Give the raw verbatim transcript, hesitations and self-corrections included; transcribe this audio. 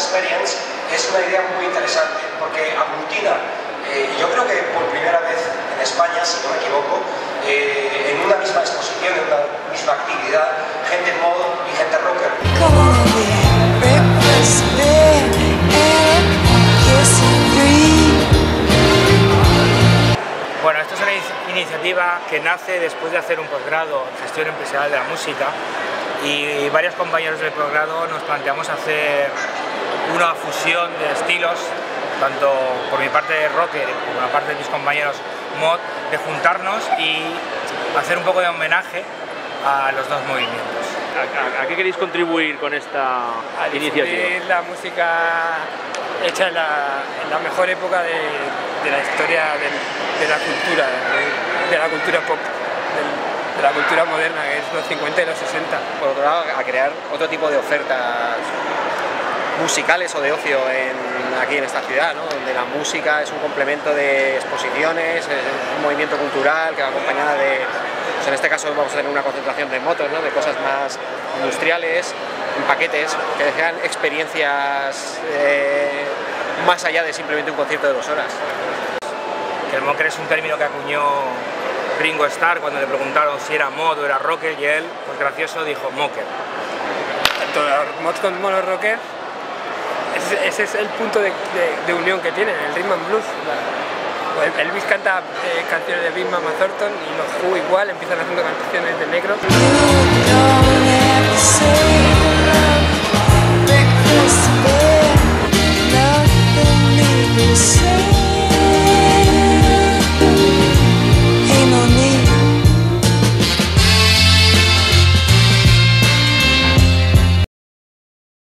Experience es una idea muy interesante porque aglutina, eh, yo creo que por primera vez en España, si no me equivoco, eh, en una misma exposición, en una misma actividad, gente mod y gente rocker. Bueno, esto es una iniciativa que nace después de hacer un posgrado en gestión empresarial de la música, y varios compañeros del posgrado nos planteamos hacer una fusión de estilos, tanto por mi parte de rocker como por la parte de mis compañeros mod, de juntarnos y hacer un poco de homenaje a los dos movimientos. ¿A, a, a qué queréis contribuir con esta a iniciativa? La música hecha en la, en la mejor época de, de la historia de, de la cultura, de, de la cultura pop, de, de la cultura moderna, que es los cincuenta y los sesenta. Por otro lado, a crear otro tipo de ofertas musicales o de ocio en, aquí en esta ciudad, ¿no? Donde la música es un complemento de exposiciones, es un movimiento cultural que va acompañada de, pues en este caso vamos a tener una concentración de motos, ¿no? De cosas más industriales, en paquetes, que sean experiencias eh, más allá de simplemente un concierto de dos horas. Que el mocker es un término que acuñó Ringo Starr cuando le preguntaron si era mod o era rocker, y él, pues gracioso, dijo mocker. Tanto los mods como los rockers, ese, ese es el punto de, de, de unión que tienen, el rhythm and blues. La, Elvis canta eh, canciones de Big Mama Thornton y los Who igual empiezan haciendo canciones de negros. Breakfast, bed, nothing new to say.